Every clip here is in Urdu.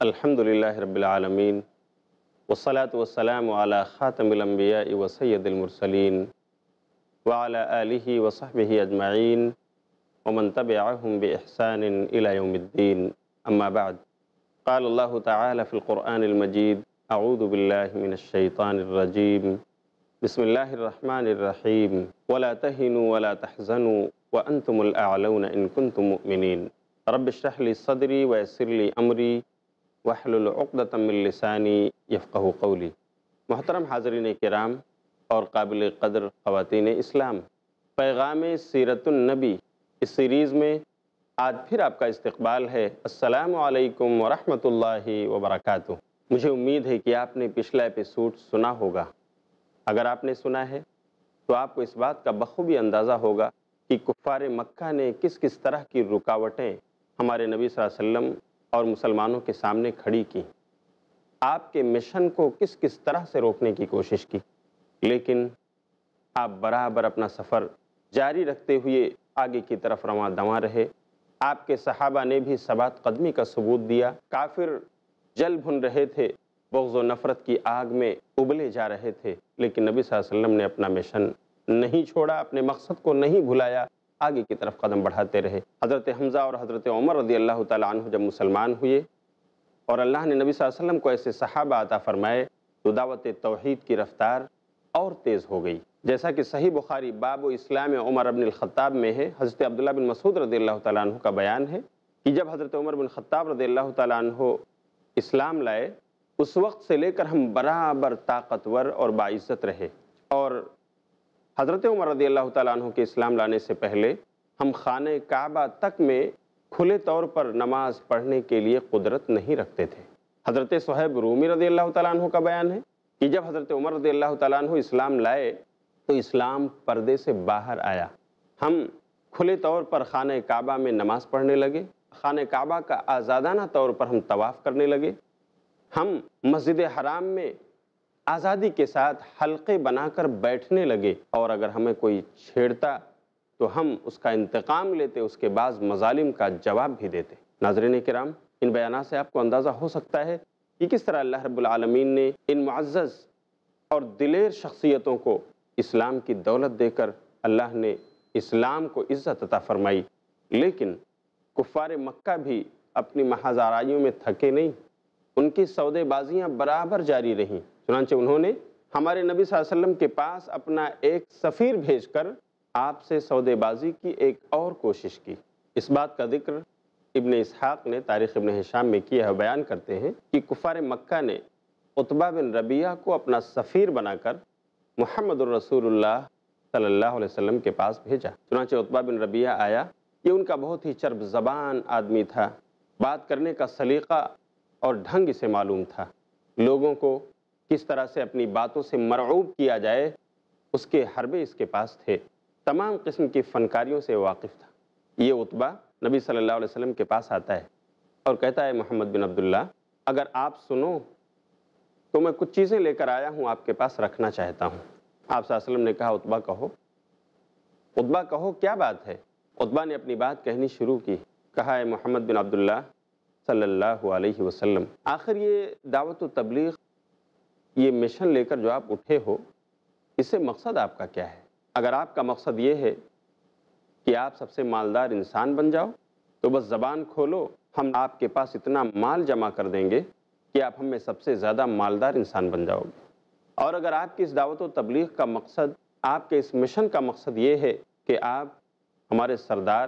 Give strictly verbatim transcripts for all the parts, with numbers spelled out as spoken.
الحمدللہ رب العالمین والصلاة والسلام علی خاتم الانبیاء و سید المرسلین وعلی آلہ وصحبہ اجمعین ومن تبعهم بإحسان إلى يوم الدین اما بعد قال اللہ تعالی فی القرآن المجید اعوذ باللہ من الشیطان الرجیم بسم اللہ الرحمن الرحیم ولا تہنوا ولا تحزنوا وانتم الاعلون ان کنتم مؤمنین رب اشرح لی صدری ویسر لی امری واحلل عقدۃ من لسانی یفقہوا قولی۔ محترم حاضرین کرام اور قابل قدر خواتین اسلام، پیغام سیرت النبی اس سیریز میں آج پھر آپ کا استقبال ہے۔ السلام علیکم ورحمۃ اللہ وبرکاتہ۔ مجھے امید ہے کہ آپ نے پچھلا ایپیسوڈ سنا ہوگا۔ اگر آپ نے سنا ہے تو آپ کو اس بات کا بخوبی اندازہ ہوگا کہ کفار مکہ نے کس کس طرح کی رکاوٹیں ہمارے نبی صلی اللہ علیہ وسلم اور مسلمانوں کے سامنے کھڑی کی، آپ کے مشن کو کس کس طرح سے روکنے کی کوشش کی، لیکن آپ برابر اپنا سفر جاری رکھتے ہوئے آگے کی طرف رواں دواں رہے۔ آپ کے صحابہ نے بھی ثبات قدمی کا ثبوت دیا۔ کافر جل بھن رہے تھے، بغض و نفرت کی آگ میں ابلے جا رہے تھے، لیکن نبی صلی اللہ علیہ وسلم نے اپنا مشن نہیں چھوڑا، اپنے مقصد کو نہیں بھلایا، آگے کی طرف قدم بڑھاتے رہے۔ حضرت حمزہ اور حضرت عمر رضی اللہ تعالیٰ عنہ جب مسلمان ہوئے اور اللہ نے نبی صلی اللہ علیہ وسلم کو ایسے صحابہ عطا فرمائے تو دعوت توحید کی رفتار اور تیز ہو گئی۔ جیسا کہ صحیح بخاری باب و اسلام عمر بن الخطاب میں ہے، حضرت عبداللہ بن مسعود رضی اللہ تعالیٰ عنہ کا بیان ہے کہ جب حضرت عمر بن خطاب رضی اللہ تعالیٰ عنہ اسلام لائے، اس وقت سے لے کر ہم برابر طاقتور اور باعزت رہے، اور حضرت عمر رضی اللہ تعالیٰ عنہ کے اسلام لانے سے پہلے ہم خانہ کعبہ تک میں کھلے طور پر نماز پڑھنے کے لیے قدرت نہیں رکھتے تھے۔ حضرت صہیب رومی رضی اللہ تعالیٰ عنہ کا بیان ہے کہ جب حضرت عمر رضی اللہ تعالیٰ عنہ اسلام لائے تو اسلام پردے سے باہر آیا، ہم کھلے طور پر خانہ کعبہ میں نماز پڑھنے لگے، خانہ کعبہ کا آزادانہ طور پر ہم طواف کرنے لگے، ہم مسجد حرام میں آزادی کے ساتھ حلقے بنا کر بیٹھنے لگے، اور اگر ہمیں کوئی چھیڑتا تو ہم اس کا انتقام لیتے، اس کے بعض مظالم کا جواب بھی دیتے۔ ناظرین کرام، ان بیانات سے آپ کو اندازہ ہو سکتا ہے کہ کس طرح اللہ رب العالمین نے ان معزز اور دلیر شخصیتوں کو اسلام کی دولت دے کر اللہ نے اسلام کو عزت عطا فرمائی، لیکن کفار مکہ بھی اپنی محض آرائیوں میں تھکے نہیں، ان کی سودے بازیاں برابر جاری رہیں۔ چنانچہ انہوں نے ہمارے نبی صلی اللہ علیہ وسلم کے پاس اپنا ایک سفیر بھیج کر آپ سے سودے بازی کی ایک اور کوشش کی۔ اس بات کا ذکر ابن اسحاق نے تاریخ ابن ہشام میں کیا ہے، بیان کرتے ہیں کہ کفار مکہ نے عتبہ بن ربیعہ کو اپنا سفیر بنا کر محمد الرسول اللہ صلی اللہ علیہ وسلم کے پاس بھیجا۔ چنانچہ عتبہ بن ربیعہ آیا، یہ ان کا بہت ہی چرب زبان آدمی تھا، بات کرنے کا سلیقہ اور ڈھنگ اسے معلوم تھا، لوگوں کو کس طرح سے اپنی باتوں سے مرعوب کیا جائے اس کے حربے اس کے پاس تھے، تمام قسم کی فنکاریوں سے واقف تھا۔ یہ عتبہ نبی صلی اللہ علیہ وسلم کے پاس آتا ہے اور کہتا ہے، محمد بن عبداللہ، اگر آپ سنو تو میں کچھ چیزیں لے کر آیا ہوں، آپ کے پاس رکھنا چاہتا ہوں۔ آپ صلی اللہ علیہ وسلم نے کہا، عتبہ کہو، عتبہ کہو کیا بات ہے؟ عتبہ نے اپنی بات کہنی شروع کی، کہا ہے محمد بن عبداللہ صلی اللہ علیہ وسلم، آخر یہ دعوت و تبلیغ، یہ مشن لے کر جو آپ اٹھے ہو، اس سے مقصد آپ کا کیا ہے؟ اگر آپ کا مقصد یہ ہے کہ آپ سب سے مالدار انسان بن جاؤ تو بس زبان کھولو، ہم آپ کے پاس اتنا مال جمع کر دیں گے کہ آپ ہم میں سب سے زیادہ مالدار انسان بن جاؤ گے۔ اور اگر آپ کی اس دعوت و تبلیغ کا مقصد، آپ کے اس مشن کا مقصد یہ ہے کہ آپ ہمارے سردار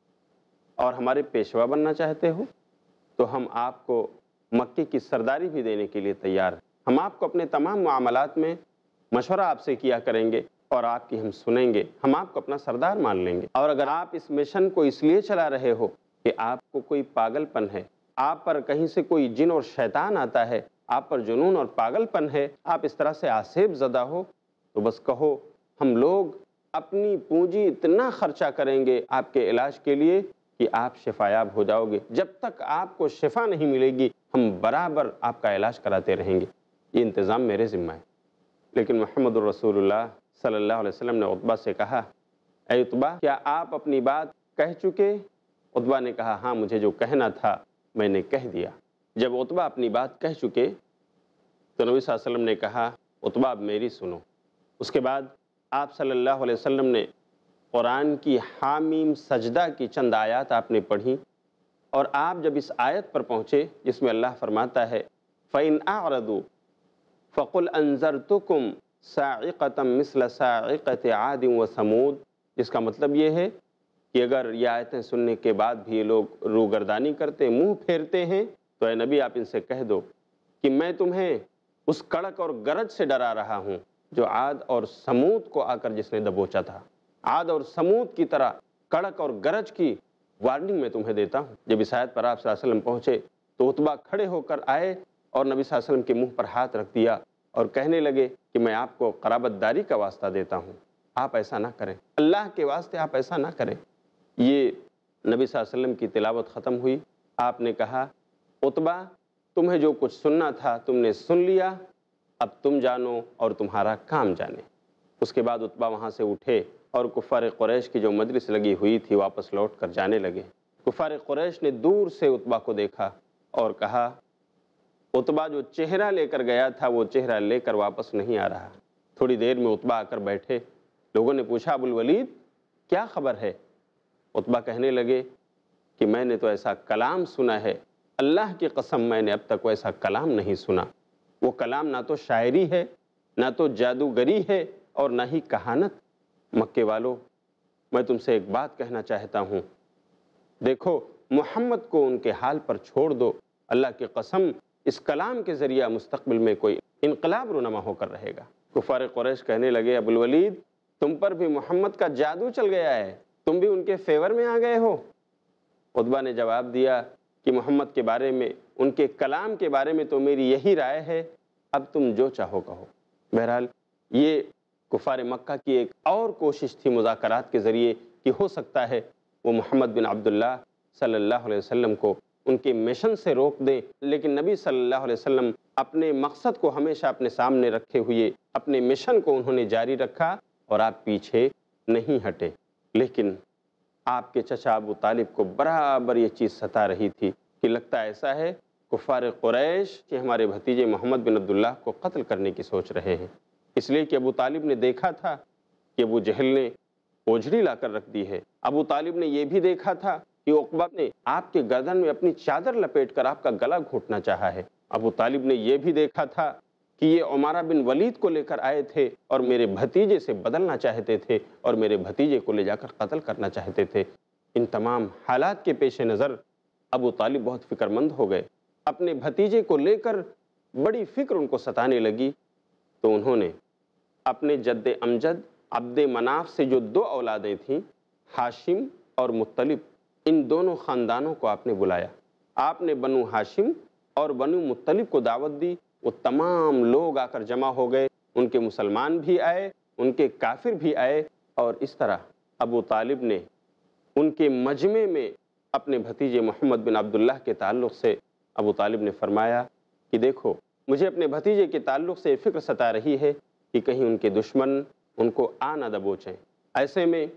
اور ہمارے پیشوا بننا چاہتے ہو، تو ہم آپ کو مکے کی سرداری بھی دینے کے لیے تیار ہیں۔ ہم آپ کو اپنے تمام معاملات میں مشورہ آپ سے کیا کریں گے اور آپ کی ہم سنیں گے، ہم آپ کو اپنا سردار مان لیں گے۔ اور اگر آپ اس مشن کو اس لیے چلا رہے ہو کہ آپ کو کوئی پاگل پن ہے، آپ پر کہیں سے کوئی جن اور شیطان آتا ہے، آپ پر جنون اور پاگل پن ہے، آپ اس طرح سے آسیب زدہ ہو، تو بس کہو، ہم لوگ اپنی پونجی اتنا خرچہ کریں گے آپ کے علاج کے لیے کہ آپ شفایاب ہو جاؤ گے۔ جب تک آپ کو شفا نہیں ملے گی، ہم برابر آپ کا علاج کراتے رہیں گے، یہ انتظام میرے ذمہ ہے۔ لیکن محمد الرسول اللہ صلی اللہ علیہ وسلم نے عتبہ سے کہا، اے عتبہ، کیا آپ اپنی بات کہہ چکے؟ عتبہ نے کہا، ہاں، مجھے جو کہنا تھا میں نے کہہ دیا۔ جب عتبہ اپنی بات کہہ چکے تو نبی صلی اللہ علیہ وسلم نے کہا عتبہ اب میری سنو۔ اس کے بعد آپ صلی اللہ علیہ وسلم نے قرآن کی حامیم سجدہ کی چند آیات آپ نے پڑھی، اور آپ جب اس آیت پر پہنچے جس میں اللہ فرماتا ہے فَإِنْ أَعْرَضُوا فَقُلْ أَنذَرْتُكُمْ صَاعِقَةً مِثْلَ صَاعِقَةِ عَادٍ وَثَمُودَ، جس کا مطلب یہ ہے کہ اگر یہ آیتیں سننے کے بعد بھی یہ لوگ روگردانی کرتے، منہ پھیرتے ہیں، تو اے نبی آپ ان سے کہہ دو کہ میں تمہیں اس کڑک اور گرج سے ڈرا رہا ہوں جو عاد اور سمود کو آ کر جس نے دبوچا تھا۔ عاد اور سمود کی طرح کڑک اور گرج کی وارننگ میں تمہیں دیتا ہوں۔ جب اس آیت پر آپ صلی اللہ علیہ وسلم پہنچے تو عتبہ کھڑے ہو کر آئے اور نبی صلی اللہ علیہ وسلم کے منہ پر ہاتھ رکھ دیا اور کہنے لگے کہ میں آپ کو قرابت داری کا واسطہ دیتا ہوں، آپ ایسا نہ کریں، اللہ کے واسطے آپ ایسا نہ کریں۔ یہ نبی صلی اللہ علیہ وسلم کی تلاوت ختم ہوئی، آپ نے کہا عتبہ تمہیں جو کچھ سننا تھا تم نے سن لیا، اب تم جانو اور تمہارا کام جانے۔ اس کے بعد عتبہ وہاں سے اٹھے اور کفار قریش کی جو مجلس لگی ہوئی تھی واپس لوٹ کر جانے لگے۔ کفار قریش نے دور سے عتبہ کو دیکھا اور کہا عتبہ جو چہرہ لے کر گیا تھا وہ چہرہ لے کر واپس نہیں آ رہا۔ تھوڑی دیر میں عتبہ آ کر بیٹھے، لوگوں نے پوچھا ابو الولید کیا خبر ہے؟ عتبہ کہنے لگے کہ میں نے تو ایسا کلام سنا ہے، اللہ کی قسم میں نے اب تک ویسا کلام نہیں سنا۔ وہ کلام نہ تو شاعری ہے، نہ تو جادوگری ہے اور نہ ہی کہانت۔ مکے والو، میں تم سے ایک بات کہنا چاہتا ہوں، دیکھو محمد کو ان کے حال پر چھوڑ دو، اللہ کی قسم اس کلام کے ذریعہ مستقبل میں کوئی انقلاب رونما ہو کر رہے گا۔ کفار قریش کہنے لگے ابو الولید تم پر بھی محمد کا جادو چل گیا ہے، تم بھی ان کے فیور میں آ گئے ہو۔ عتبہ نے جواب دیا کہ محمد کے بارے میں، ان کے کلام کے بارے میں تو میری یہی رائے ہے، اب تم جو چاہو کہو۔ بہرحال یہ کفار مکہ کی ایک اور کوشش تھی مذاکرات کے ذریعے کہ ہو سکتا ہے وہ محمد بن عبداللہ صلی اللہ علیہ وسلم کو ان کے مشن سے روک دیں، لیکن نبی صلی اللہ علیہ وسلم اپنے مقصد کو ہمیشہ اپنے سامنے رکھے ہوئے اپنے مشن کو انہوں نے جاری رکھا اور آپ پیچھے نہیں ہٹے۔ لیکن آپ کے چچا ابو طالب کو برابر یہ چیز ستا رہی تھی کہ لگتا ایسا ہے کفار قریش کہ ہمارے بھتیجے محمد بن عبداللہ کو قتل کرنے کی سوچ رہے ہیں، اس لیے کہ ابو طالب نے دیکھا تھا کہ ابو جہل نے اوجھڑی لا کر رکھ دی ہے۔ ابو طالب نے یہ بھی دیکھا تھا کہ عقبہ نے آپ کے گردن میں اپنی چادر لپیٹ کر آپ کا گلا گھونٹنا چاہا ہے۔ ابو طالب نے یہ بھی دیکھا تھا کہ یہ عمارہ بن ولید کو لے کر آئے تھے اور میرے بھتیجے سے بدلنا چاہتے تھے اور میرے بھتیجے کو لے جا کر قتل کرنا چاہتے تھے۔ ان تمام حالات کے پیش نظر ابو طالب بہت فکر مند ہو گئے، اپنے بھتیجے کو لے کر بڑی فکر ان کو ستانے لگی۔ تو انہوں نے اپنے جد امجد عبد مناف سے جو دو اولادیں تھیں، ہاشم اور مطلب، ان دونوں خاندانوں کو آپ نے بلایا۔ آپ نے بنو ہاشم اور بنو مطلب کو دعوت دی، وہ تمام لوگ آ کر جمع ہو گئے، ان کے مسلمان بھی آئے، ان کے کافر بھی آئے، اور اس طرح ابو طالب نے ان کے مجمع میں اپنے بھتیجے محمد بن عبداللہ کے تعلق سے ابو طالب نے فرمایا کہ دیکھو مجھے اپنے بھتیجے کے تعلق سے فکر ستا رہی ہے کہ کہیں ان کے دشمن ان کو آ نہ دبوچیں، ایسے میں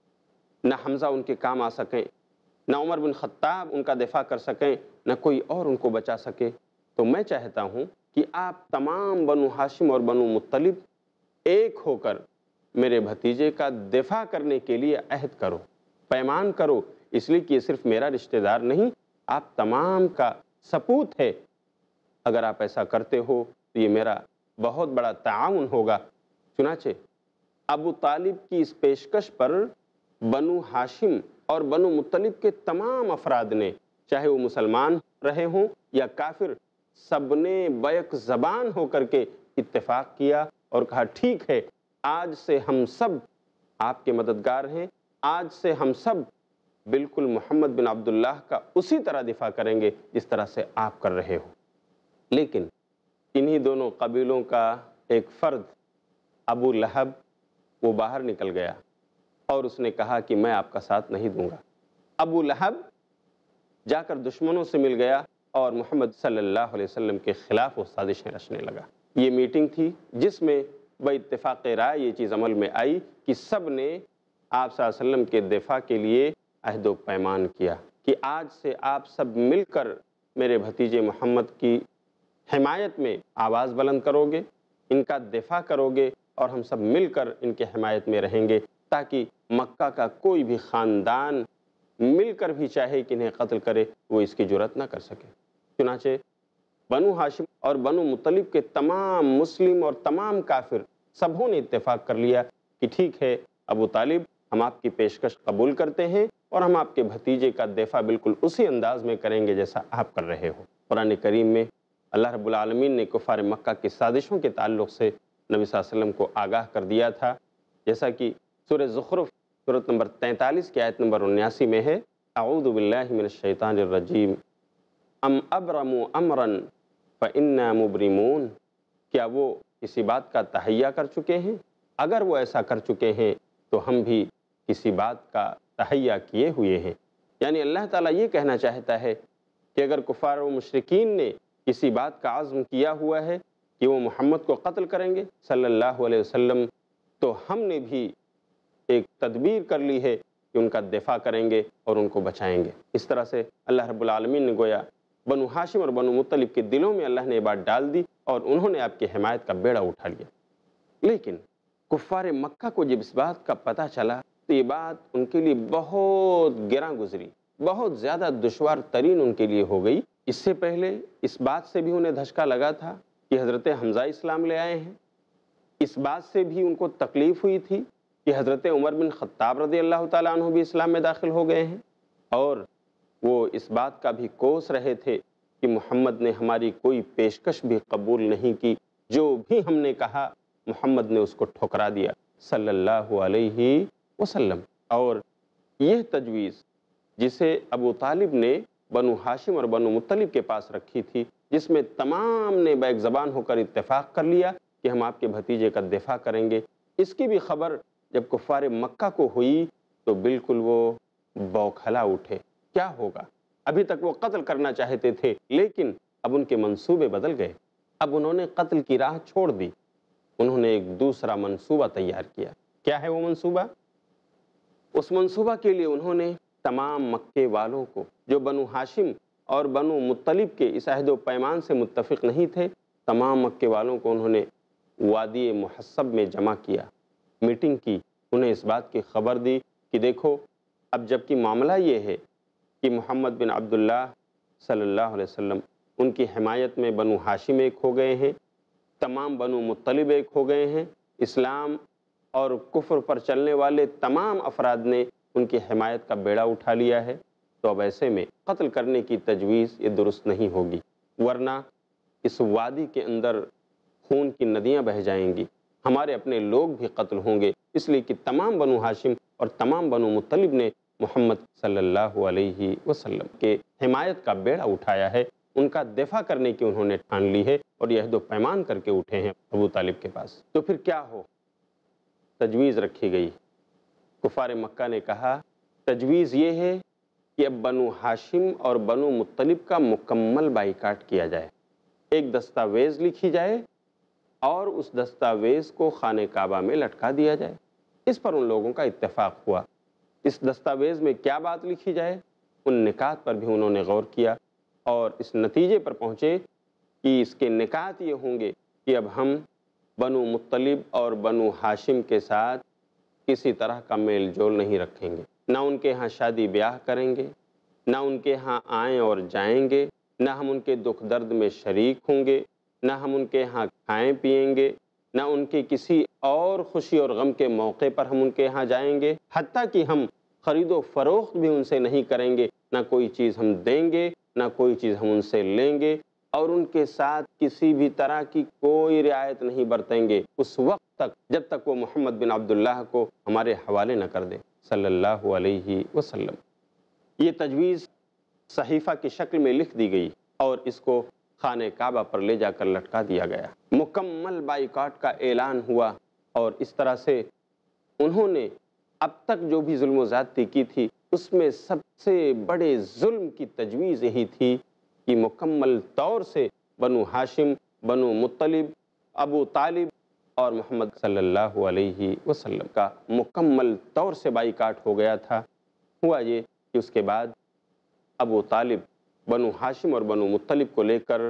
نہ حمزہ ان کے کام آ سکیں، نہ عمر بن خطاب ان کا دفاع کر سکیں، نہ کوئی اور ان کو بچا سکے۔ تو میں چاہتا ہوں کہ آپ تمام بنو ہاشم اور بنو مطلب ایک ہو کر میرے بھتیجے کا دفاع کرنے کے لیے عہد کرو، پیمان کرو، اس لیے کہ یہ صرف میرا رشتہ دار نہیں، آپ تمام کا سپوت ہے۔ اگر آپ ایسا کرتے ہو تو یہ میرا بہت بڑا تعاون ہوگا۔ چنانچہ ابو طالب کی اس پیشکش پر بنو ہاشم اور بنو مطلب کے تمام افراد نے، چاہے وہ مسلمان رہے ہوں یا کافر، سب نے بیک زبان ہو کر کے اتفاق کیا اور کہا ٹھیک ہے، آج سے ہم سب آپ کے مددگار ہیں، آج سے ہم سب بالکل محمد بن عبداللہ کا اسی طرح دفاع کریں گے جس طرح سے آپ کر رہے ہو۔ لیکن انہی دونوں قبیلوں کا ایک فرد ابو لہب وہ باہر نکل گیا اور اس نے کہا کہ میں آپ کا ساتھ نہیں دوں گا۔ ابو لہب جا کر دشمنوں سے مل گیا اور محمد صلی اللہ علیہ وسلم کے خلاف وہ سازشیں رچنے لگا۔ یہ میٹنگ تھی جس میں باتفاق رائے یہ چیز عمل میں آئی کہ سب نے آپ صلی اللہ علیہ وسلم کے دفاع کے لیے عہد و پیمان کیا کہ آج سے آپ سب مل کر میرے بھتیجے محمد کی حمایت میں آواز بلند کرو گے، ان کا دفاع کرو گے، اور ہم سب مل کر ان کے حمایت میں رہیں گے، تاکہ مکہ کا کوئی بھی خاندان مل کر بھی چاہے کہ انہیں قتل کرے وہ اس کی جرأت نہ کر سکے۔ چنانچہ بنو ہاشم اور بنو مطلب کے تمام مسلم اور تمام کافر سبوں نے اتفاق کر لیا کہ ٹھیک ہے ابو طالب، ہم آپ کی پیشکش قبول کرتے ہیں اور ہم آپ کے بھتیجے کا دفاع بالکل اسی انداز میں کریں گے جیسا آپ کر رہے ہو۔ قرآن کریم میں اللہ رب العالمین نے کفار مکہ کی سازشوں کے تعلق سے نبی صلی اللہ علیہ وسلم کو آگاہ کر دیا تھا، جیسا کہ سورہ زخرف سورۃ نمبر تینتالیس کی آیت نمبر انیاسی میں ہے، اعوذ باللہ من الشیطان الرجیم ام ابرموا امرا فانا مبرمون، کیا وہ کسی بات کا تہیہ کر چکے ہیں؟ اگر وہ ایسا کر چکے ہیں تو ہم بھی کسی بات کا تہیہ کیے ہوئے ہیں۔ یعنی اللہ تعالیٰ یہ کہنا چاہتا ہے کہ اگر کفار و مشرکین نے کسی بات کا عزم کیا ہوا ہے کہ وہ محمد کو قتل کریں گے صلی اللہ علیہ وسلم، تو ہم نے بھی ایک تدبیر کر لی ہے کہ ان کا دفاع کریں گے اور ان کو بچائیں گے۔ اس طرح سے اللہ رب العالمین نے گویا بنو ہاشم اور بنو مطلب کے دلوں میں اللہ نے یہ بات ڈال دی اور انہوں نے آپ کی حمایت کا بیڑا اٹھا لیا۔ لیکن کفار مکہ کو جب اس بات کا پتہ چلا تو یہ بات ان کے لیے بہت گراں گزری، بہت زیادہ دشوار ترین ان کے لیے ہو گئی۔ اس سے پہلے اس بات سے بھی انہیں دھچکا لگا تھا کہ حضرت حمزہ اسلام لے آئے ہیں، اس بات سے بھی ان کو تکلیف ہوئی تھی کہ حضرت عمر بن خطاب رضی اللہ تعالیٰ عنہ بھی اسلام میں داخل ہو گئے ہیں، اور وہ اس بات کا بھی کوس رہے تھے کہ محمد نے ہماری کوئی پیشکش بھی قبول نہیں کی، جو بھی ہم نے کہا محمد نے اس کو ٹھکرا دیا صلی اللہ علیہ وسلم۔ اور یہ تجویز جسے ابو طالب نے بنو ہاشم اور بنو مطلب کے پاس رکھی تھی، جس میں تمام نے بیک زبان ہو کر اتفاق کر لیا کہ ہم آپ کے بھتیجے کا دفاع کریں گے، اس کی بھی خبر جب کفار مکہ کو ہوئی تو بالکل وہ بوکھلا اٹھے۔ کیا ہوگا؟ ابھی تک وہ قتل کرنا چاہتے تھے، لیکن اب ان کے منصوبے بدل گئے، اب انہوں نے قتل کی راہ چھوڑ دی، انہوں نے ایک دوسرا منصوبہ تیار کیا۔ کیا ہے وہ منصوبہ؟ اس منصوبہ کے لیے انہوں نے تمام مکے والوں کو جو بنو ہاشم اور بنو مطلب کے اس عہد و پیمان سے متفق نہیں تھے، تمام مکے والوں کو انہوں نے وادی محصب میں جمع کیا، میٹنگ کی، انہیں اس بات کی خبر دی کہ دیکھو اب جب کہ معاملہ یہ ہے کہ محمد بن عبداللہ صلی اللہ علیہ وسلم ان کی حمایت میں بنو ہاشم ایک ہو گئے ہیں، تمام بنو مطلب ایک ہو گئے ہیں، اسلام اور کفر پر چلنے والے تمام افراد نے ان کی حمایت کا بیڑا اٹھا لیا ہے، تو اب ایسے میں قتل کرنے کی تجویز یہ درست نہیں ہوگی، ورنہ اس وادی کے اندر خون کی ندیاں بہہ جائیں گی، ہمارے اپنے لوگ بھی قتل ہوں گے، اس لیے کہ تمام بنو ہاشم اور تمام بنو مطلب نے محمد صلی اللہ علیہ وسلم کے حمایت کا بیڑا اٹھایا ہے، ان کا دفاع کرنے کی انہوں نے ٹھان لی ہے اور یہ عہد و پیمان کر کے اٹھے ہیں ابو طالب کے پاس۔ تو پھر کیا ہو؟ تجویز رکھی گئی۔ کفار مکہ نے کہا تجویز یہ ہے کہ اب بنو ہاشم اور بنو مطلب کا مکمل بائیکاٹ کیا جائے، ایک دستاویز لکھی جائے اور اس دستاویز کو خانہ کعبہ میں لٹکا دیا جائے۔ اس پر ان لوگوں کا اتفاق ہوا۔ اس دستاویز میں کیا بات لکھی جائے، ان نکات پر بھی انہوں نے غور کیا اور اس نتیجے پر پہنچے کہ اس کے نکات یہ ہوں گے کہ اب ہم بنو مطلب اور بنو ہاشم کے ساتھ کسی طرح کا میل جول نہیں رکھیں گے، نہ ان کے ہاں شادی بیاہ کریں گے، نہ ان کے ہاں آئیں اور جائیں گے، نہ ہم ان کے دکھ درد میں شریک ہوں گے، نہ ہم ان کے ہاں کھائیں پیئیں گے، نہ ان کے کسی اور خوشی اور غم کے موقع پر ہم ان کے ہاں جائیں گے، حتیٰ کہ ہم خرید و فروخت بھی ان سے نہیں کریں گے، نہ کوئی چیز ہم دیں گے نہ کوئی چیز ہم ان سے لیں گے، اور ان کے ساتھ کسی بھی طرح کی کوئی رعایت نہیں برتیں گے اس وقت تک جب تک وہ محمد بن عبداللہ کو ہمارے حوالے نہ کر دے صلی اللہ علیہ وسلم۔ یہ تجویز صحیفہ کی شکل میں لکھ دی گئی اور اس کو خانہ کعبہ پر لے جا کر لٹکا دیا گیا، مکمل بائیکاٹ کا اعلان ہوا، اور اس طرح سے انہوں نے اب تک جو بھی ظلم و زیادتی کی تھی اس میں سب سے بڑے ظلم کی تجویز یہی تھی کہ مکمل طور سے بنو ہاشم، بنو مطلب، ابو طالب اور محمد صلی اللہ علیہ وسلم کا مکمل طور سے بائیکاٹ ہو گیا تھا۔ ہوا یہ کہ اس کے بعد ابو طالب بنو ہاشم اور بنو مطلب کو لے کر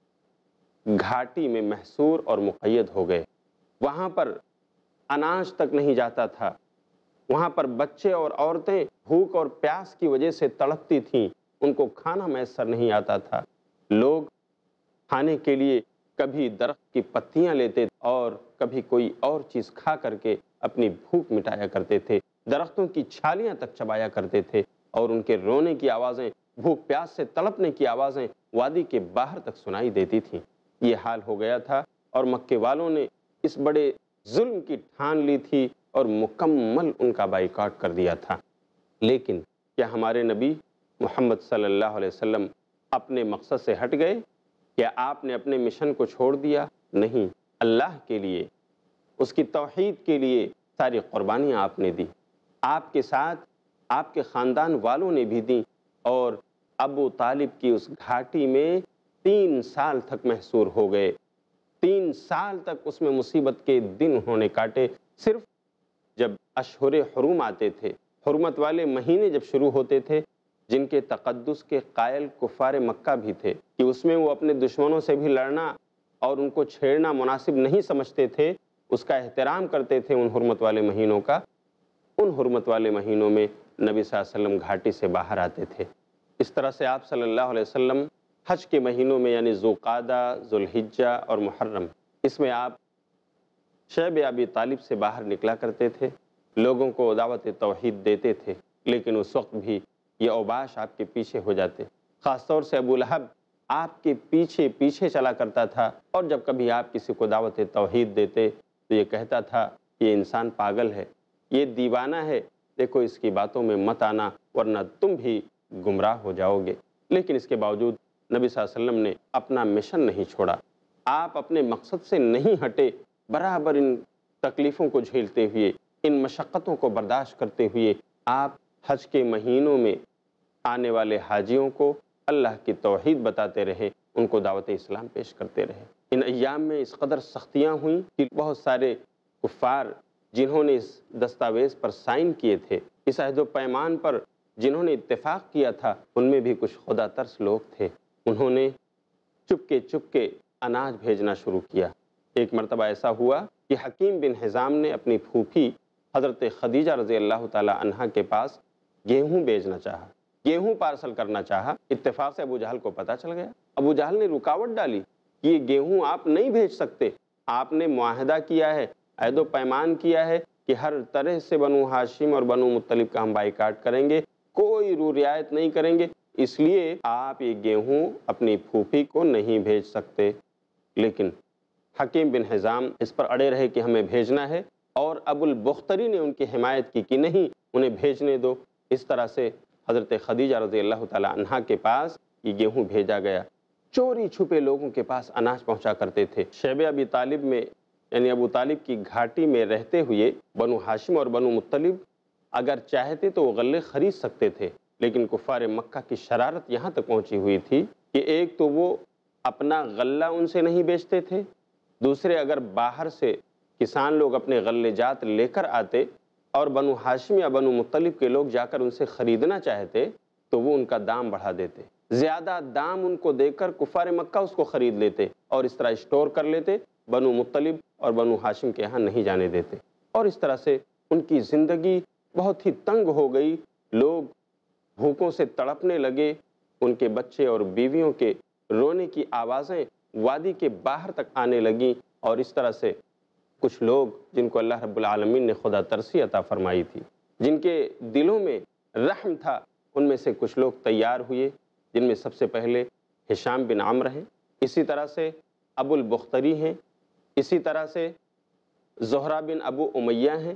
گھاٹی میں محصور اور مقید ہو گئے۔ وہاں پر اناج تک نہیں جاتا تھا، وہاں پر بچے اور عورتیں بھوک اور پیاس کی وجہ سے تڑپتی تھیں، ان کو کھانا میسر نہیں آتا تھا۔ لوگ کھانے کے لیے کبھی درخت کی پتیاں لیتے اور کبھی کوئی اور چیز کھا کر کے اپنی بھوک مٹایا کرتے تھے، درختوں کی چھالیاں تک چبایا کرتے تھے، اور ان کے رونے کی آوازیں، بھوک پیاس سے تڑپنے کی آوازیں وادی کے باہر تک سنائی دیتی تھیں۔ یہ حال ہو گیا تھا، اور مکے والوں نے اس بڑے ظلم کی ٹھان لی تھی اور مکمل ان کا بائیکاٹ کر دیا تھا۔ لیکن کیا ہمارے نبی محمد صلی اللہ علیہ وسلم اپنے مقصد سے ہٹ گئے؟ کیا آپ نے اپنے مشن کو چھوڑ دیا؟ نہیں، اللہ کے لیے، اس کی توحید کے لیے ساری قربانیاں آپ نے دی، آپ کے ساتھ آپ کے خاندان والوں نے بھی دیں، اور ابو طالب کی اس گھاٹی میں تین سال تک محصور ہو گئے۔ تین سال تک اس میں مصیبت کے دن انہوں نے کاٹے۔ صرف جب اشہر حرم آتے تھے، حرمت والے مہینے جب شروع ہوتے تھے، جن کے تقدس کے قائل کفار مکہ بھی تھے کہ اس میں وہ اپنے دشمنوں سے بھی لڑنا اور ان کو چھیڑنا مناسب نہیں سمجھتے تھے، اس کا احترام کرتے تھے ان حرمت والے مہینوں کا، ان حرمت والے مہینوں میں نبی صلی اللہ علیہ وسلم گھاٹی سے باہر آتے تھے۔ اس طرح سے آپ صلی اللہ علیہ وسلم حج کے مہینوں میں، یعنی ذوالقعدہ، ذوالحجہ اور محرم، اس میں آپ شعب ابی طالب سے باہر نکلا کرتے تھے، لوگوں کو دعوت توحید دیتے تھے، لیکن اس وقت بھی یہ اوباش آپ کے پیچھے ہو جاتے، خاص طور سے ابو لہب آپ کے پیچھے پیچھے چلا کرتا تھا، اور جب کبھی آپ کسی کو دعوت توحید دیتے تو یہ کہتا تھا یہ انسان پاگل ہے، یہ دیوانہ ہے، دیکھو اس کی باتوں میں مت آنا ورنہ تم بھی گمراہ ہو جاؤ گے۔ لیکن اس کے باوجود نبی صلی اللہ علیہ وسلم نے اپنا مشن نہیں چھوڑا، آپ اپنے مقصد سے نہیں ہٹے، برابر ان تکلیفوں کو جھیلتے ہوئے، ان مشقتوں کو برداشت کرتے ہوئے آپ حج کے مہینوں میں آنے والے حاجیوں کو اللہ کی توحید بتاتے رہے، ان کو دعوت اسلام پیش کرتے رہے۔ ان ایام میں اس قدر سختیاں ہوئیں کہ بہت سارے کفار جنہوں نے اس دستاویز پر سائن کیے تھے، اس عہد و پیمان پر جنہوں نے اتفاق کیا تھا، ان میں بھی کچھ خدا ترس لوگ تھے، انہوں نے چپکے چپکے اناج بھیجنا شروع کیا۔ ایک مرتبہ ایسا ہوا کہ حکیم بن حزام نے اپنی پھوپھی حضرت خدیجہ رضی اللہ تعالی عنہا کے پاس گیہوں بیچنا چاہا، گیہوں پارسل کرنا چاہا۔ اتفاق سے ابو جہل کو پتہ چل گیا، ابو جہل نے رکاوٹ ڈالی کہ یہ گیہوں آپ نہیں بھیج سکتے، آپ نے معاہدہ کیا ہے، عہد و پیمان کیا ہے کہ ہر طرح سے بنو ہاشم اور بنو مطلب کا ہم بائیکاٹ کریں گے، کوئی رو رعایت نہیں کریں گے، اس لیے آپ یہ گیہوں اپنی پھوپھی کو نہیں بھیج سکتے۔ لیکن حکیم بن حزام اس پر اڑے رہے کہ ہمیں بھیجنا ہے، اور ابو البختری نے ان کی حمایت کی کہ نہیں، انہیں بھیجنے دو۔ اس طرح سے حضرت خدیجہ رضی اللہ تعالی عنہا کے پاس یہ گیہوں بھیجا گیا۔ چوری چھپے لوگوں کے پاس اناج پہنچا کرتے تھے۔ شیب ابی طالب میں، یعنی ابو طالب کی گھاٹی میں رہتے ہوئے بنو ہاشم اور بنو مطلب اگر چاہتے تو وہ غلے خرید سکتے تھے، لیکن کفار مکہ کی شرارت یہاں تک پہنچی ہوئی تھی کہ ایک تو وہ اپنا غلہ ان سے نہیں بیچتے تھے، دوسرے اگر باہر سے کسان لوگ اپنے غلے جات لے کر آتے اور بنو ہاشم یا بنو مطلب کے لوگ جا کر ان سے خریدنا چاہتے تو وہ ان کا دام بڑھا دیتے، زیادہ دام ان کو دے کر کفار مکہ اس کو خرید لیتے اور اس طرح اسٹور کر لیتے، بنو مطلب اور بنو ہاشم کے ہاں نہیں جانے دیتے، اور اس طرح سے ان کی زندگی بہت ہی تنگ ہو گئی، لوگ بھوکوں سے تڑپنے لگے، ان کے بچے اور بیویوں کے رونے کی آوازیں وادی کے باہر تک آنے لگیں، اور اس طرح سے کچھ لوگ جن کو اللہ رب العالمین نے خدا ترسی عطا فرمائی تھی، جن کے دلوں میں رحم تھا، ان میں سے کچھ لوگ تیار ہوئے، جن میں سب سے پہلے ہشام بن عمرو ہیں، اسی طرح سے ابو البختری ہیں، اسی طرح سے زہرہ بن ابو امیہ ہیں،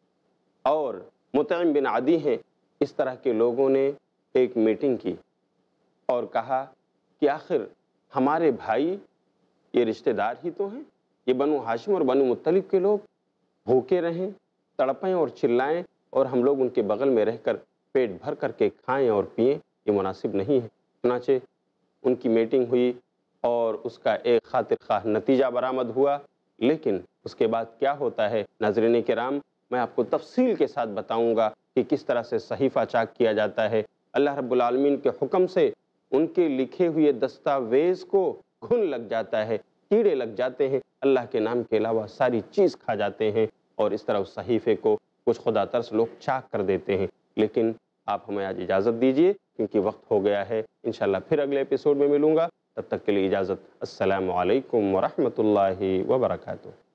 اور مطعم بن عدی ہیں۔ اس طرح کے لوگوں نے ایک میٹنگ کی اور کہا کہ آخر ہمارے بھائی یہ رشتہ دار ہی تو ہیں، یہ بنو ہاشم اور بنو مطلب کے لوگ بھوکے رہیں، تڑپیں اور چلائیں، اور ہم لوگ ان کے بغل میں رہ کر پیٹ بھر کر کے کھائیں اور پئیں، یہ مناسب نہیں ہے۔ چنانچہ ان کی میٹنگ ہوئی اور اس کا ایک خاطر خواہ نتیجہ برآمد ہوا، لیکن اس کے بعد کیا ہوتا ہے ناظرین کرام، میں آپ کو تفصیل کے ساتھ بتاؤں گا کہ کس طرح سے صحیفہ چاک کیا جاتا ہے۔ اللہ رب العالمین کے حکم سے ان کے لکھے ہوئے دستاویز کو گھن لگ جاتا ہے، کیڑے لگ جاتے ہیں، اللہ کے نام کے علاوہ ساری چیز کھا جاتے ہیں، اور اس طرح اس صحیفے کو کچھ خدا ترس لوگ چاک کر دیتے ہیں۔ لیکن آپ ہمیں آج اجازت دیجیے کیونکہ وقت ہو گیا ہے، انشاءاللہ پھر اگلے ایپیسوڈ میں ملوں گا، تب تک کے لیے اجازت۔ السلام علیکم ورحمۃ اللہ وبرکاتہ۔